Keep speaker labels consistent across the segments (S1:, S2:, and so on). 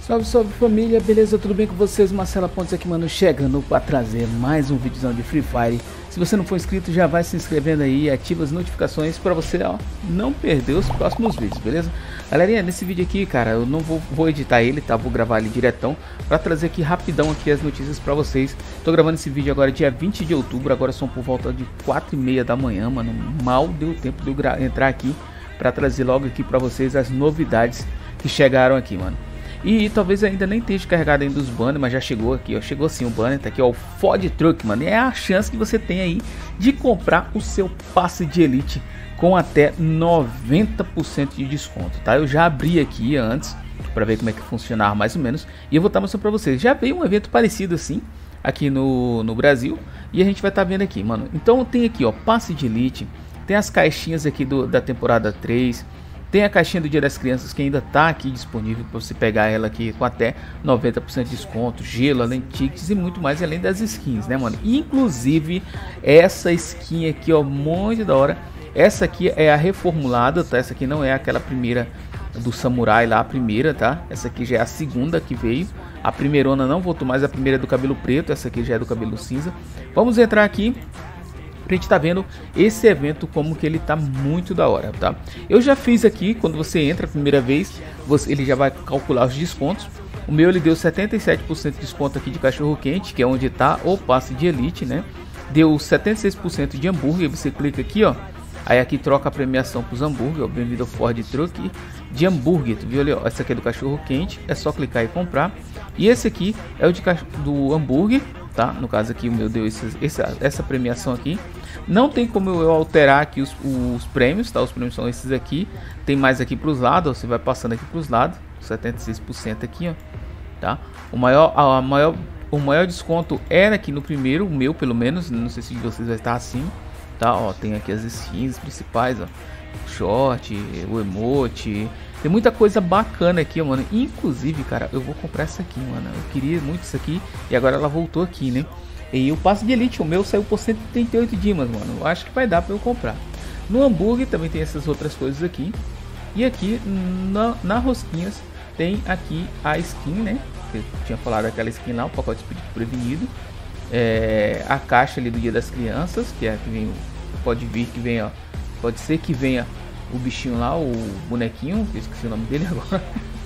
S1: Salve, salve família, beleza? Tudo bem com vocês? Marcelo Pontes aqui, mano, chegando para trazer mais um vídeozão de Free Fire. Se você não for inscrito, já vai se inscrevendo aí e ativa as notificações para você, ó, não perder os próximos vídeos, beleza? Galerinha, nesse vídeo aqui, cara, eu não vou editar ele, tá? Vou gravar ele diretão para trazer aqui rapidão aqui as notícias para vocês. Tô gravando esse vídeo agora dia 20 de outubro, agora são por volta de 4h30 da manhã, mano. Mal deu tempo de eu entrar aqui para trazer logo aqui para vocês as novidades que chegaram aqui, mano. E talvez ainda nem esteja carregado ainda os banners, mas já chegou aqui, ó. Chegou sim o banner, tá aqui, ó, o Ford Truck, mano. É a chance que você tem aí de comprar o seu passe de elite com até 90% de desconto, tá? Eu já abri aqui antes para ver como é que funcionava mais ou menos, e eu vou estar mostrando para vocês. Já veio um evento parecido assim aqui no Brasil, e a gente vai estar vendo aqui, mano. Então tem aqui, ó, passe de elite, tem as caixinhas aqui da temporada 3. Tem a caixinha do Dia das Crianças que ainda está aqui disponível para você pegar ela aqui com até 90% de desconto, gelo, além de tickets e muito mais, além das skins, né, mano? Inclusive essa skin aqui, ó, muito da hora. Essa aqui é a reformulada, tá? Essa aqui não é aquela primeira do samurai lá, a primeira, tá? Essa aqui já é a segunda que veio. A primeirona não voltou mais, a primeira é do cabelo preto, essa aqui já é do cabelo cinza. Vamos entrar aqui pra gente tá vendo esse evento como que ele tá muito da hora, tá? Eu já fiz aqui, quando você entra a primeira vez, ele já vai calcular os descontos. O meu ele deu 77% de desconto aqui de cachorro quente, que é onde tá o passe de elite, né? Deu 76% de hambúrguer, você clica aqui, ó. Aí aqui troca a premiação para os hambúrguer, ó, bem-vindo ao Ford Truck de hambúrguer, tu viu ali, ó? Essa aqui é do cachorro quente, é só clicar e comprar. E esse aqui é o do hambúrguer, tá? No caso aqui o meu deu essa premiação aqui. Não tem como eu alterar aqui os prêmios, tá? Os prêmios são esses aqui. Tem mais aqui para os lados, ó, você vai passando aqui para os lados, 76% aqui, ó, tá? O maior desconto era aqui no primeiro, o meu pelo menos, não sei se de vocês vai estar assim, tá? Ó, tem aqui as skins principais, ó, short, o emote, tem muita coisa bacana aqui, mano. Inclusive, cara, eu vou comprar essa aqui, mano. Eu queria muito isso aqui e agora ela voltou aqui, né? E o passe de elite, o meu saiu por 138 dimas, mano. Eu acho que vai dar para eu comprar. No hambúrguer também tem essas outras coisas aqui. E aqui na rosquinhas tem aqui a skin, né? Eu tinha falado aquela skin lá, o pacote espírito prevenido. A caixa ali do Dia das Crianças, que é que vem, pode vir que venha, pode ser que venha o bichinho lá, o bonequinho, que eu esqueci o nome dele agora.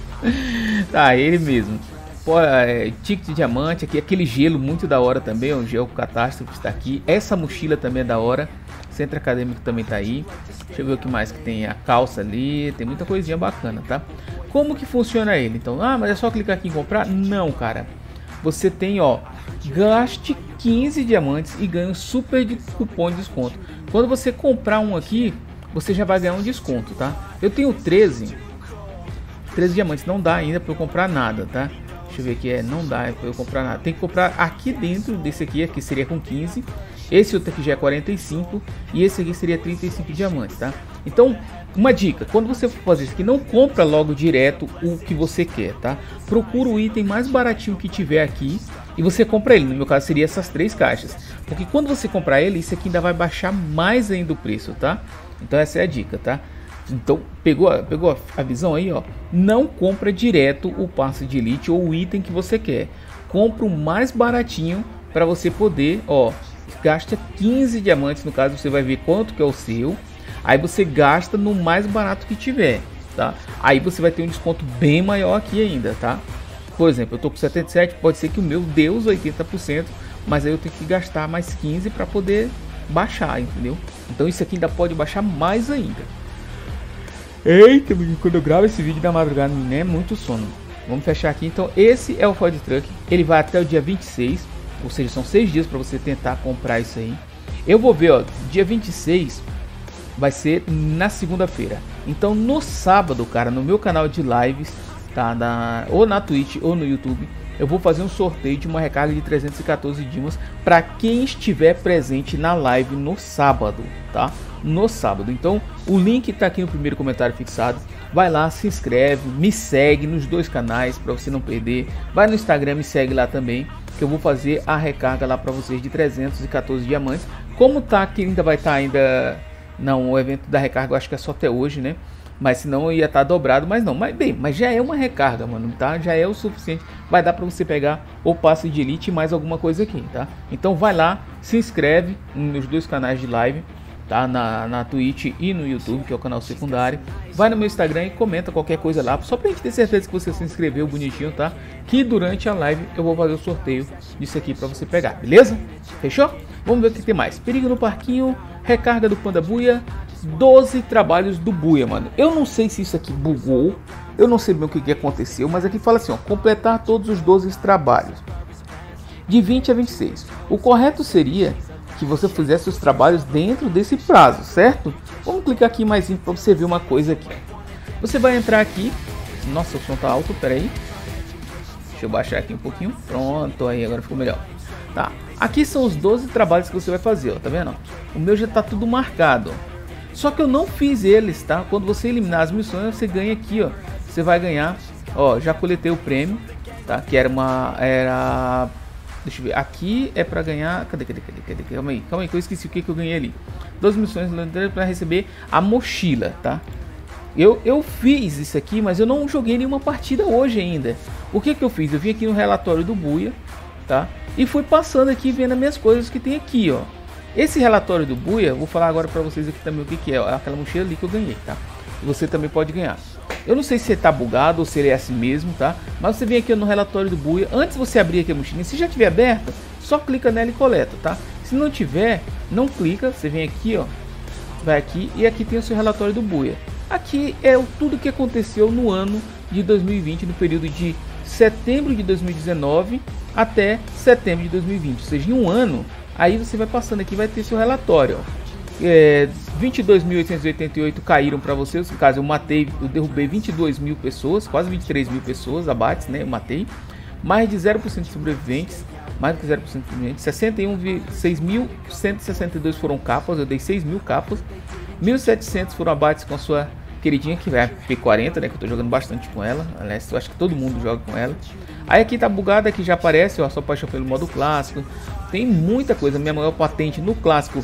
S1: Tá, ele mesmo. Ticket de diamante aqui, aquele gelo muito da hora também, o gel catástrofe está aqui. Essa mochila também é da hora. Centro acadêmico também tá aí. Deixa eu ver o que mais que tem. A calça ali, tem muita coisinha bacana, tá? Como que funciona ele? Então, mas é só clicar aqui em comprar? Não, cara. Você tem, ó, gaste 15 diamantes e ganha um super cupom de desconto. Quando você comprar um aqui, você já vai ganhar um desconto, tá? Eu tenho 13 diamantes, não dá ainda para eu comprar nada, tá? Deixa eu ver aqui, não dá para eu comprar nada. Tem que comprar aqui dentro desse aqui seria com 15. Esse outro aqui já é 45 e esse aqui seria 35 diamantes, tá? Então, uma dica, quando você for fazer isso aqui, não compra logo direto o que você quer, tá? Procura o item mais baratinho que tiver aqui e você compra ele. No meu caso seria essas 3 caixas, porque quando você comprar ele, isso aqui ainda vai baixar mais ainda o preço, tá? Então essa é a dica, tá? Então pegou a visão aí, ó. Não compra direto o passe de elite ou o item que você quer. Compra o mais baratinho para você poder, ó, gasta 15 diamantes, no caso você vai ver quanto que é o seu. Aí você gasta no mais barato que tiver, tá? Aí você vai ter um desconto bem maior aqui ainda, tá? Por exemplo, eu tô com 77, pode ser que o meu dê os 80%, mas aí eu tenho que gastar mais 15 para poder baixar, entendeu? Então isso aqui ainda pode baixar mais ainda. Eita, quando eu gravo esse vídeo da madrugada, não é muito sono. Vamos fechar aqui. Então esse é o Ford Truck, ele vai até o dia 26, ou seja, são 6 dias para você tentar comprar isso aí. Eu vou ver, ó, dia 26 vai ser na segunda-feira. Então no sábado, cara, no meu canal de lives, tá, ou na Twitch ou no YouTube, eu vou fazer um sorteio de uma recarga de 314 dimas para quem estiver presente na live no sábado, tá? No sábado. Então o link tá aqui no primeiro comentário fixado. Vai lá, se inscreve, me segue nos 2 canais para você não perder. Vai no Instagram, me segue lá também, que eu vou fazer a recarga lá para vocês de 314 diamantes. Como tá que ainda vai estar ainda não, o evento da recarga eu acho que é só até hoje, né? Mas senão ia estar dobrado, mas não. Mas já é uma recarga, mano, tá? Já é o suficiente. Vai dar pra você pegar o passe de elite e mais alguma coisa aqui, tá? Então vai lá, se inscreve nos dois canais de live, tá? Na Twitch e no YouTube, que é o canal secundário. Vai no meu Instagram e comenta qualquer coisa lá, só pra gente ter certeza que você se inscreveu bonitinho, tá? Que durante a live eu vou fazer o sorteio disso aqui pra você pegar, beleza? Fechou? Vamos ver o que tem mais. Perigo no parquinho, recarga do Panda Buia, 12 trabalhos do Buia, mano. Eu não sei se isso aqui bugou, eu não sei bem o que aconteceu, mas aqui fala assim, ó, completar todos os 12 trabalhos, de 20 a 26. O correto seria que você fizesse os trabalhos dentro desse prazo, certo? Vamos clicar aqui mais para você ver uma coisa aqui. Você vai entrar aqui. Nossa, o som tá alto, peraí. Deixa eu baixar aqui um pouquinho. Pronto, aí agora ficou melhor. Tá, aqui são os 12 trabalhos que você vai fazer, ó, tá vendo? O meu já tá tudo marcado. Só que eu não fiz eles, tá? Quando você eliminar as missões, você ganha aqui, ó. Você vai ganhar, ó, já coletei o prêmio, tá? Que era deixa eu ver, aqui é pra ganhar, cadê, calma aí, que eu esqueci o que eu ganhei ali. 12 missões para receber a mochila, tá? Eu fiz isso aqui, mas eu não joguei nenhuma partida hoje ainda. O que eu fiz? Eu vim aqui no relatório do Buia, tá? E fui passando aqui, vendo as minhas coisas que tem aqui, ó. Esse relatório do Buia, eu vou falar agora pra vocês aqui também o que é, aquela mochila ali que eu ganhei, tá? Você também pode ganhar. Eu não sei se tá bugado ou se ele é assim mesmo, tá? Mas você vem aqui no relatório do Buia. Antes de você abrir aqui a mochilinha, se já tiver aberta, só clica nela e coleta, tá? Se não tiver, não clica. Você vem aqui, ó, vai aqui e aqui tem o seu relatório do Buia. Aqui é tudo que aconteceu no ano de 2020, no período de setembro de 2019 até setembro de 2020. Ou seja, em um ano, aí você vai passando aqui, vai ter seu relatório, ó. 22.888 caíram para você. No caso, eu derrubei 22 mil pessoas, quase 23 mil pessoas abates, né? Eu matei mais de 0% de sobreviventes, mais do que 0% de sobreviventes. 6.162 foram capas, eu dei 6 mil capas. 1.700 foram abates com a sua queridinha, que vai P40, né? Que eu tô jogando bastante com ela. Aliás, eu acho que todo mundo joga com ela. Aí aqui tá bugado, aqui já aparece, ó, só paixão pelo modo clássico. Tem muita coisa. Minha maior patente no clássico,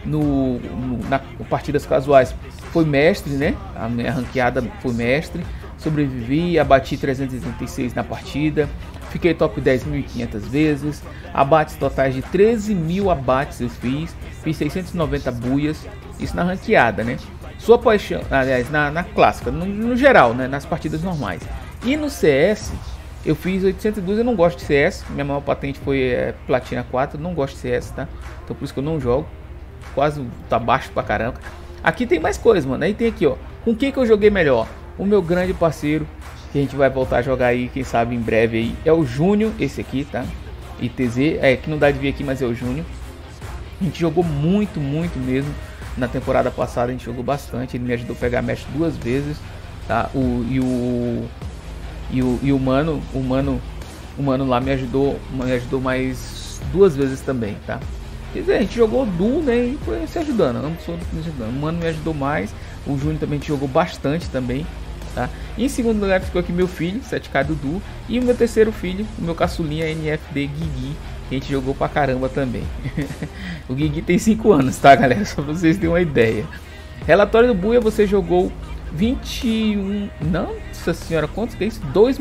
S1: na partidas casuais, foi mestre, né? A minha ranqueada foi mestre. Sobrevivi, abati 386 na partida. Fiquei top 10.500 vezes. Abates totais de 13 mil abates eu fiz. Fiz 690 buias. Isso na ranqueada, né? Sua paixão, aliás, na clássica, no geral, né? Nas partidas normais. E no CS, eu fiz 802, eu não gosto de CS. Minha maior patente foi Platina 4, não gosto de CS, tá? Então por isso que eu não jogo. Quase tá baixo pra caramba. Aqui tem mais coisas, mano. Aí tem aqui, ó. Com quem que eu joguei melhor? O meu grande parceiro, que a gente vai voltar a jogar aí, quem sabe em breve aí, é o Júnior, esse aqui, tá? ITZ, que não dá de ver aqui, mas é o Júnior. A gente jogou muito mesmo. Na temporada passada a gente jogou bastante. Ele me ajudou a pegar a match 2 vezes, tá? O mano lá me ajudou mais 2 vezes também, tá? Quer dizer, a gente jogou duo, né? E foi se ajudando. Não sou me ajudando. O mano me ajudou mais. O Júnior também jogou bastante também, tá? E em segundo lugar ficou aqui meu filho, 7K Dudu, e o meu terceiro filho, o meu caçulinha NFD Guigui, que a gente jogou pra caramba também. O Guigui tem 5 anos, tá, galera? Só pra vocês terem uma ideia. Relatório do Buia, você jogou 21... Nossa senhora, quantos que é isso?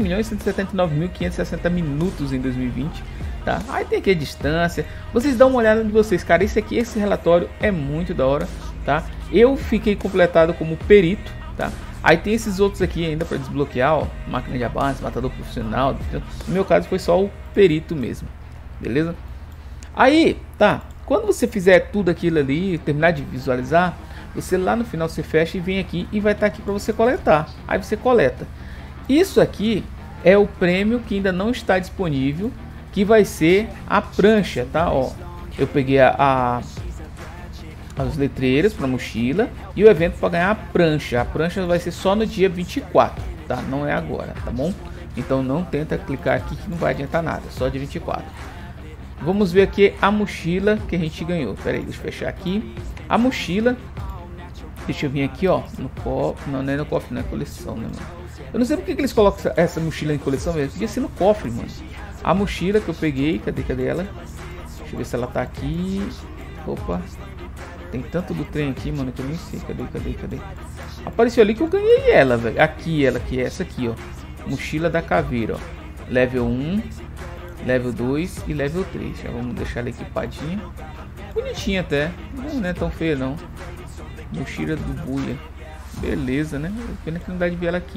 S1: 2.179.560 minutos em 2020, tá? Aí tem aqui a distância. Vocês dão uma olhada de vocês, cara. Esse relatório é muito da hora, tá? Eu fiquei completado como perito, tá? Aí tem esses outros aqui ainda para desbloquear, ó. Máquina de abate, matador profissional. No meu caso foi só o perito mesmo. Beleza? Aí, tá. Quando você fizer tudo aquilo ali, terminar de visualizar, você lá no final você fecha e vem aqui e vai estar aqui para você coletar. Aí você coleta. Isso aqui é o prêmio que ainda não está disponível, que vai ser a prancha, tá? Ó, eu peguei as letreiras para mochila e o evento para ganhar a prancha. A prancha vai ser só no dia 24, tá? Não é agora, tá bom? Então não tenta clicar aqui que não vai adiantar nada, só dia 24. Vamos ver aqui a mochila que a gente ganhou. Pera aí, deixa eu fechar aqui. A mochila, deixa eu vir aqui, ó, no cofre. Não é no cofre, não é coleção, né, mano? Eu não sei porque que eles colocam essa mochila em coleção mesmo. Podia ser no cofre, mano. A mochila que eu peguei, cadê ela? Deixa eu ver se ela tá aqui. Opa, tem tanto do trem aqui, mano, que eu nem sei. Cadê? Apareceu ali que eu ganhei ela, velho. Aqui, ela que é essa aqui, ó. Mochila da caveira, ó. Level 1, level 2 e level 3. Já vamos deixar ela equipadinha. Bonitinha até. Não é tão feia, não. Mochila do buia. Beleza, né? Pena que não dá de ver ela aqui.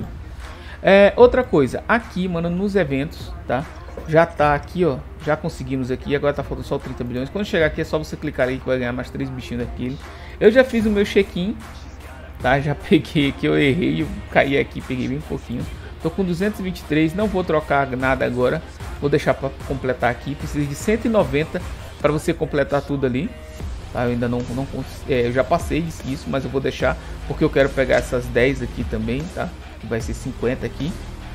S1: Outra coisa. Aqui, mano, nos eventos, tá? Já tá aqui, ó. Já conseguimos aqui. Agora tá faltando só 30 bilhões. Quando chegar aqui é só você clicar aí que vai ganhar mais 3 bichinhos daquele. Eu já fiz o meu check-in, tá? Já peguei aqui, eu errei, eu caí aqui, peguei bem pouquinho. Tô com 223, não vou trocar nada agora. Vou deixar para completar aqui. Precisa de 190 para você completar tudo ali. Tá? Eu ainda não eu já passei disso, mas eu vou deixar porque eu quero pegar essas 10 aqui também, tá? Que vai ser 50 aqui.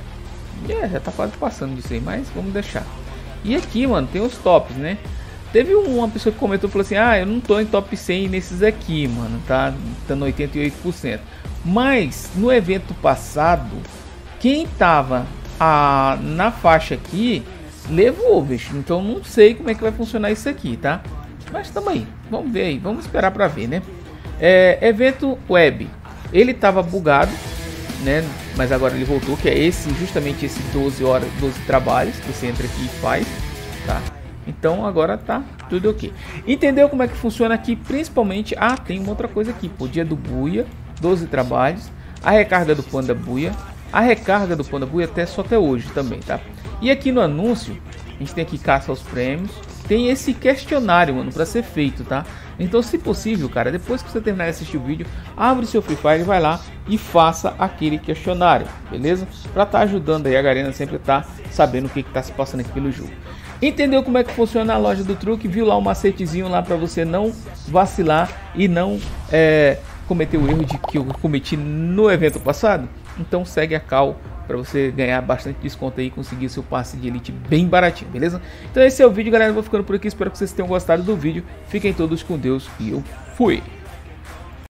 S1: Já tá quase passando disso aí, mas vamos deixar. E aqui, mano, tem os tops, né? Teve uma pessoa que comentou, falou assim: ah, eu não tô em top 100 nesses aqui, mano, tá no 88%. Mas no evento passado, quem tava na faixa aqui levou, bicho. Então não sei como é que vai funcionar isso aqui, tá? Mas também, vamos ver aí, vamos esperar pra ver, né? Evento web, ele tava bugado, né? Mas agora ele voltou, que é justamente esse 12 trabalhos que você entra aqui e faz, tá? Então agora tá tudo ok. Entendeu como é que funciona aqui? Principalmente, tem uma outra coisa aqui, pô, dia do buia, 12 trabalhos, a recarga do Panda Buia, a recarga do Panda Buia só até hoje também, tá? E aqui no anúncio, a gente tem aqui caça aos prêmios, tem esse questionário, mano, para ser feito, tá? Então, se possível, cara, depois que você terminar de assistir o vídeo, abre seu Free Fire, vai lá e faça aquele questionário, beleza? Pra tá ajudando aí a Garena sempre tá sabendo o que tá se passando aqui pelo jogo. Entendeu como é que funciona a loja do truque? Viu lá um macetezinho lá para você não vacilar e não cometer o erro que eu cometi no evento passado? Então segue a cal para você ganhar bastante desconto aí e conseguir seu passe de elite bem baratinho, beleza? Então esse é o vídeo, galera. Eu vou ficando por aqui. Espero que vocês tenham gostado do vídeo. Fiquem todos com Deus e eu fui!